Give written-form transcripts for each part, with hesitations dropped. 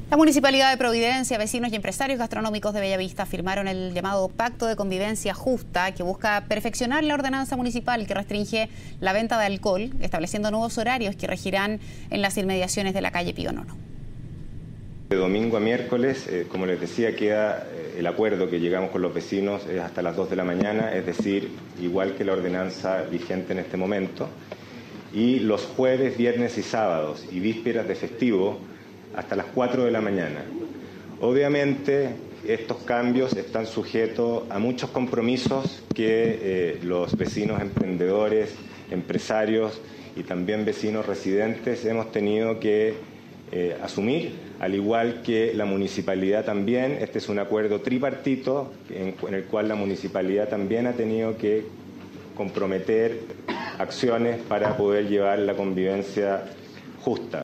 La Municipalidad de Providencia, vecinos y empresarios gastronómicos de Bellavista firmaron el llamado Pacto de Convivencia Justa, que busca perfeccionar la ordenanza municipal que restringe la venta de alcohol, estableciendo nuevos horarios que regirán en las inmediaciones de la calle Pío Nono. De domingo a miércoles, como les decía, queda el acuerdo que llegamos con los vecinos es hasta las 2 de la mañana, es decir, igual que la ordenanza vigente en este momento. Y los jueves, viernes y sábados y vísperas de festivo hasta las 4 de la mañana. Obviamente, estos cambios están sujetos a muchos compromisos que los vecinos emprendedores, empresarios y también vecinos residentes hemos tenido que asumir, al igual que la municipalidad también. Este es un acuerdo tripartito en el cual la municipalidad también ha tenido que comprometer acciones para poder llevar la convivencia justa.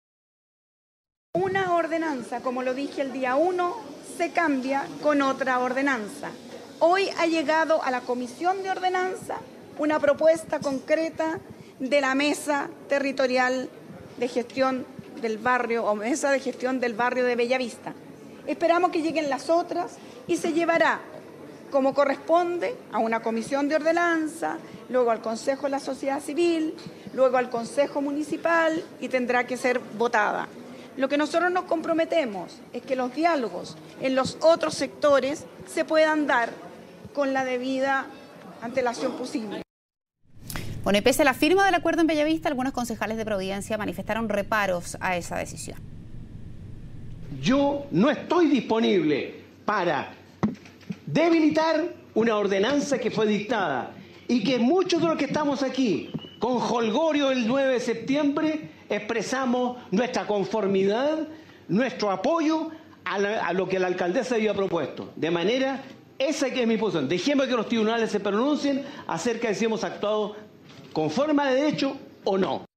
Una ordenanza, como lo dije el día 1, se cambia con otra ordenanza. Hoy ha llegado a la Comisión de Ordenanza una propuesta concreta de la Mesa Territorial de Gestión del Barrio o Mesa de Gestión del Barrio de Bellavista. Esperamos que lleguen las otras y se llevará, como corresponde, a una comisión de ordenanza, luego al Consejo de la Sociedad Civil, luego al Consejo Municipal y tendrá que ser votada. Lo que nosotros nos comprometemos es que los diálogos en los otros sectores se puedan dar con la debida antelación posible. Bueno, y pese a la firma del acuerdo en Bellavista, algunos concejales de Providencia manifestaron reparos a esa decisión. Yo no estoy disponible para debilitar una ordenanza que fue dictada y que muchos de los que estamos aquí, con jolgorio el 9 de septiembre, expresamos nuestra conformidad, nuestro apoyo a lo que la alcaldesa había propuesto. De manera, esa que es mi posición. Dejemos que los tribunales se pronuncien acerca de si hemos actuado conforme a derecho o no.